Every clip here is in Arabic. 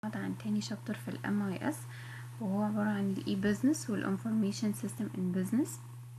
عن تاني شابتر في ال MIS وهو عبارة عن ال E-Business وال Information System in Business.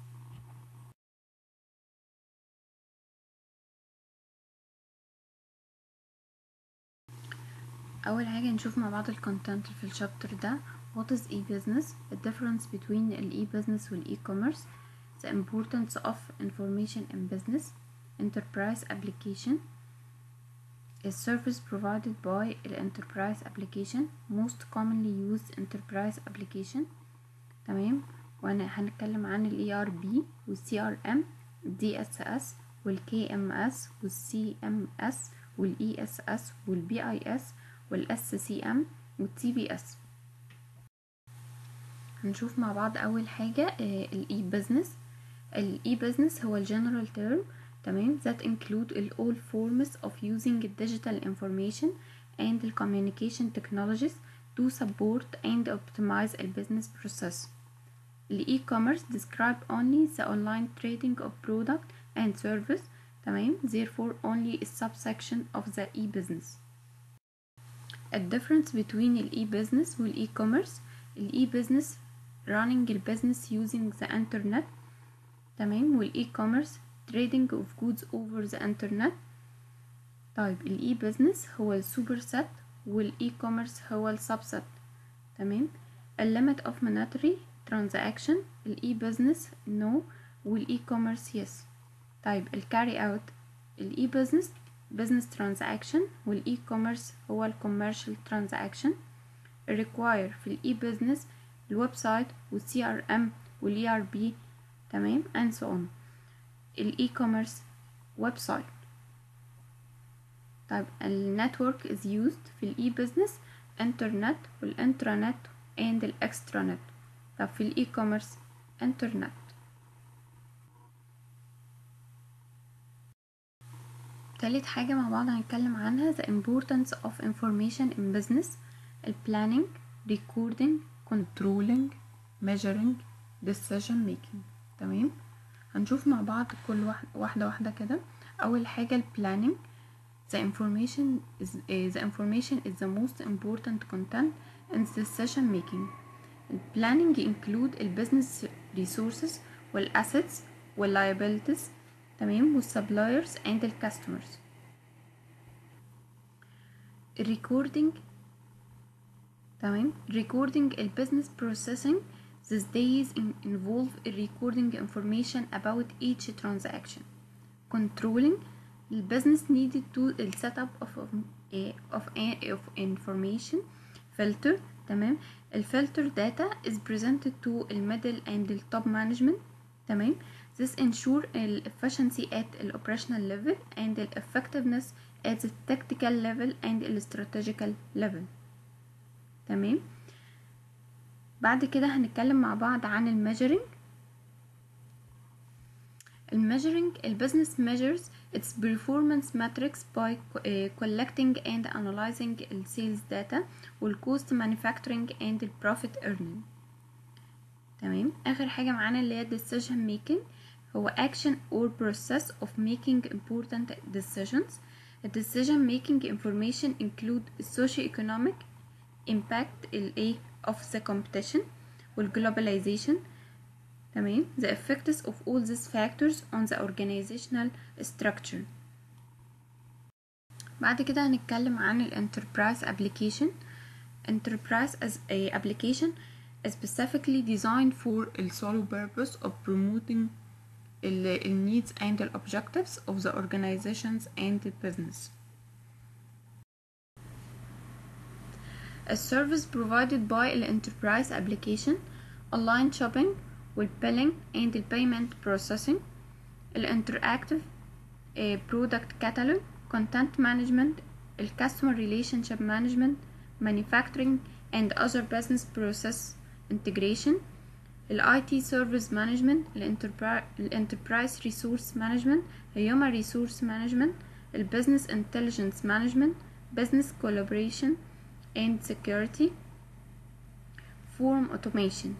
أول حاجة نشوف مع بعض الكونتنت في الشابتر ده. What is E-Business? The difference between ال E-Business وال E-Commerce. The importance of information in business. Enterprise application. A service provided by the enterprise application. Most commonly used enterprise application. تمام. وانا هنتكلم عن ال ERP وال CRM ال DSS وال KMS وال CMS وال ESS وال BIS وال SCM وال TBS. هنشوف مع بعض اول حاجة ال E-Business. ال E-Business هو ال general term تمام that include all forms of using digital information and the communication technologies to support and optimize a business process. The e-commerce describe only the online trading of product and service تمام therefore only a subsection of the e-business. A difference between the e-business وال e-commerce. ال e-business running the business using the internet تمام وال e-commerce trading of goods over the internet. طيب ال e-business هو السوبر set وال e-commerce هو السبست تمام. A limit of monetary transaction ال e-business no وال e-commerce yes. طيب ال carry out ال e-business business transaction وال e-commerce هو ال commercial transaction. ال require في ال e-business الويب سايت وال CRM وال ERP تمام and so on. ال e-commerce ويب سايت. طيب ال network is used في ال e-business internet والانترانت and ال extranet. طب في ال e-commerce internet. تالت حاجة مع بعض هنتكلم عنها the importance of information in business. ال planning, recording, controlling, measuring, decision making تمام. هنشوف مع بعض كل واحدة كده. أول حاجة ال planning. The information is the most important content in decision making. Planning include ال business resources وال assets وال liabilities تمام وال suppliers and ال customers. Recording تمام. Recording ال business processing these days involve recording information about each transaction. Controlling the business needed to the setup of information filter تمام. الفلتر data is presented to the middle and the top management تمام. This ensure the efficiency at the operational level and the effectiveness at the tactical level and the strategical level تمام. بعد كده هنتكلم مع بعض عن الميجرنج. الميجرنج البيزنس measures its performance metrics by collecting and analyzing the sales data والcost manufacturing and the profit earning تمام. اخر حاجة معانا اللي هي decision making هو action or process of making important decisions. The decision making information include socio-economic impact of the competition والglobalization تمام. The effects of all these factors on the organizational structure. بعد كده هنتكلم عن ال enterprise application. Enterprise as a application is specifically designed for the sole purpose of promoting the needs and the objectives of the organizations and the business. A service provided by the enterprise application online shopping والbilling and the payment processing الinteractive product catalog content management customer relationship management manufacturing and other business process integration IT service management enterprise resource management human resource management business intelligence management business collaboration and security form automation.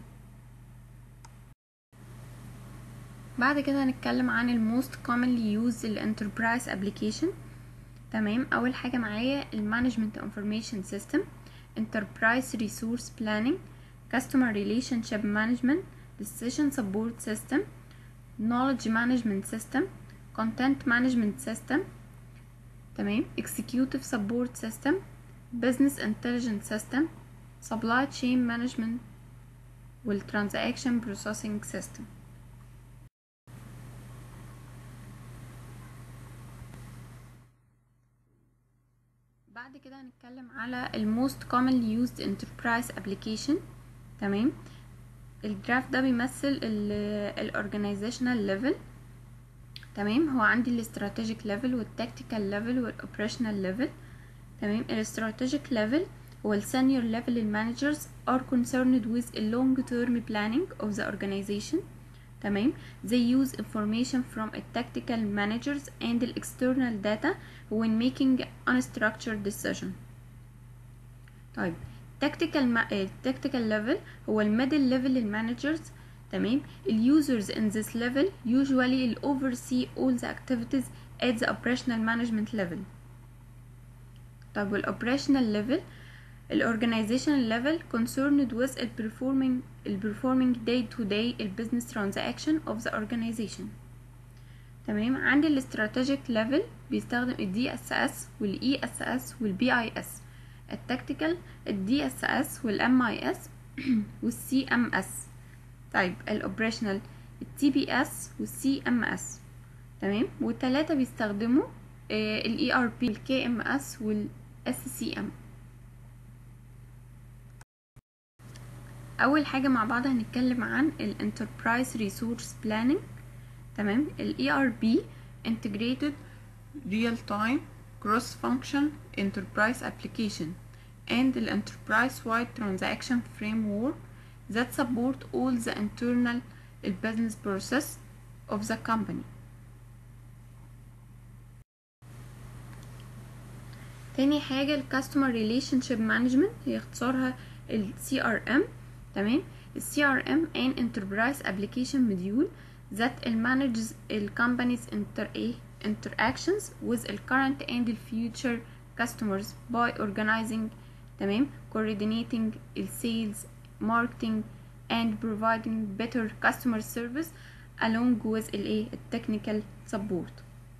بعد كده هنتكلم عن ال most commonly used enterprise application تمام. اول حاجة معايا ال management information system. enterprise resource planning, customer relationship management, decision support system, knowledge management system, content management system. تمام. executive support system, business intelligence system, supply chain management والtransaction processing system. بعد كده هنتكلم على most commonly used enterprise application. تمام. الجراف ده بيمثل organizational level. تمام. هو عندي strategic level والtactical level والoperational level. تمام. strategic level هو senior level managers are concerned with a long term planning of the organization. تمام. they use information from a tactical managers and the external data when making unstructured decision. طيب tactical level هو middle level managers. تمام. users in this level usually oversee all the activities at the operational management level. طيب operational level organizational level concerned with performing day to day business transaction of the organization. تمام. عندي strategic level بيستخدم DSS ESS BIS. التكتيكال DSS MIS CMS. طيب الاوبريشنال TBS CMS. تمام. والتلاتة بيستخدموا ERP KMS SCM. اول حاجه مع بعض هنتكلم عن الانتربرايز ريسورس بلاننج. تمام. ERP integrated real time cross function enterprise application and the enterprise wide transaction framework that support all the internal business process of the company. تاني حاجه customer relationship management هي اختصارها CRM. تمام. CRM an enterprise application module that manages the company's interactions with the current and the future customers by organizing. تمام. coordinating sales, marketing and providing better customer service along with technical support.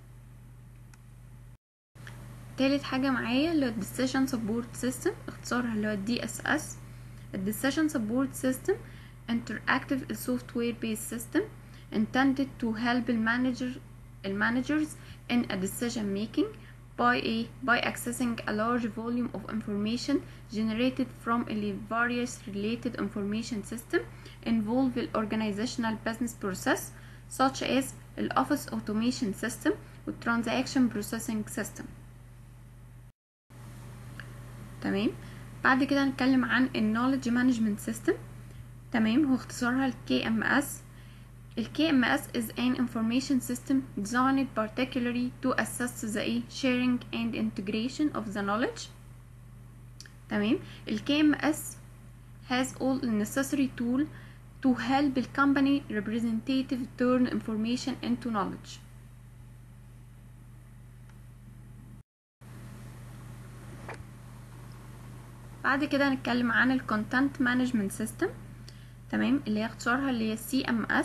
تالت حاجة معايا اللي هو decision support system اختصارها اللي هو DSS. decision support system interactive software based system intended to help managers in a decision making by accessing a large volume of information generated from various related information system involved in organizational business process such as the office automation system or transaction processing system. تمام. بعد كده هنتكلم عن knowledge management system. تمام. هو اختصارها KMS. KMS is an information system designed particularly to assist the sharing and integration of the knowledge. تمام. KMS has all the necessary tool to help the company representative turn information into knowledge. بعد كده هنتكلم عن ال content management system. تمام. اللي هي اختصارها اللي هي CMS.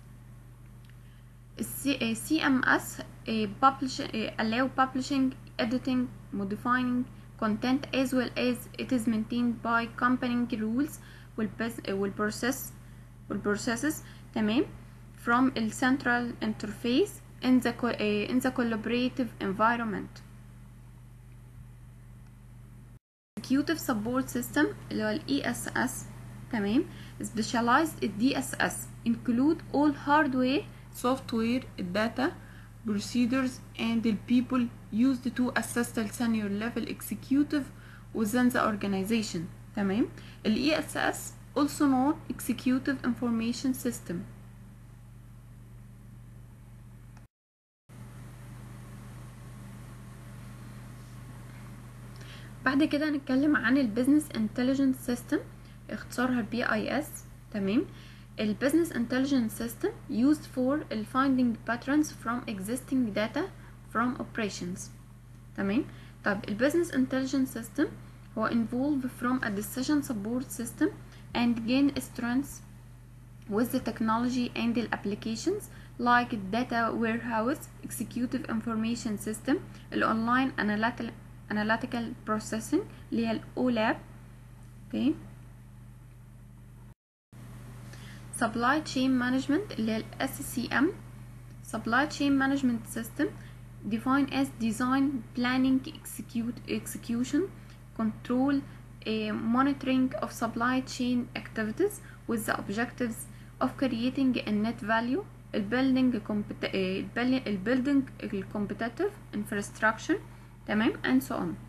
CMS allow publishing, editing, modifying content as well as it is maintained by company rules والprocesses. تمام. from a central interface in the collaborative environment. executive support system اللي هو ESS. تمام. specialized DSS include all hardware, software, data, procedures and the people used to assist the senior level executive within the organization. تمام. ESS also known executive information system. بعد كده هنتكلم عن البيزنس انتليجنس سيستم اختصارها BIS. تمام. البيزنس انتليجنس سيستم used for finding patterns from existing data from operations. تمام. طب البيزنس انتليجنس سيستم هو involve from a decision support system and gain strengths with the technology and the applications like data warehouse, executive information system, online analytical processing اللي هي OLAP. okay. supply chain management اللي هي SCM. supply chain management system defined as design, planning, execution, control, monitoring of supply chain activities with the objectives of creating a net value, building competitive infrastructure تمام and so on.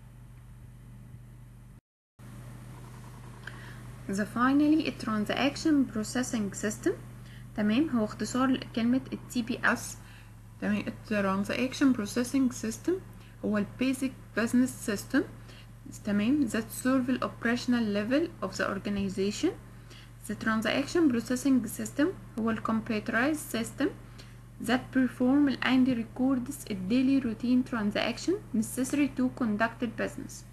the finally a transaction processing system تمام هو اختصار لكلمة TPS. تمام transaction processing system هو ال basic business system تمام that serve the operational level of the organization. The transaction processing system هو ال computerized system that perform and records a daily routine transaction necessary to conduct business.